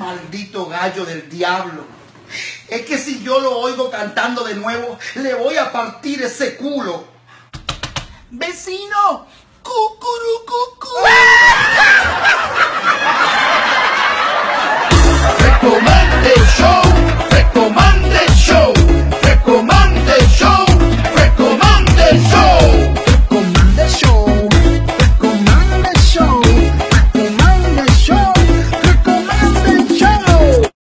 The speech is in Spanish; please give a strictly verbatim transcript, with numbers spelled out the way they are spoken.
Maldito gallo del diablo. Es que si yo lo oigo cantando de nuevo, le voy a partir ese culo. Vecino, cucurucucú.